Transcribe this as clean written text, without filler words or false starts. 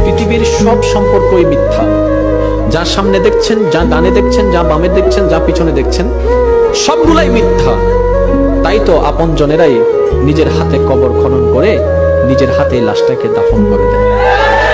পৃথিবীর সব সম্পর্কই মিথ্যা। যা সামনে দেখছেন, যা ডানে দেখছেন, যা বামে দেখছেন, যা পিছনে দেখছেন, সবগুলাই মিথ্যা। তাই তো আপনজনেরাই নিজের হাতে কবর খনন করে নিজের হাতে লাশটাকে দাফন করে দেয়।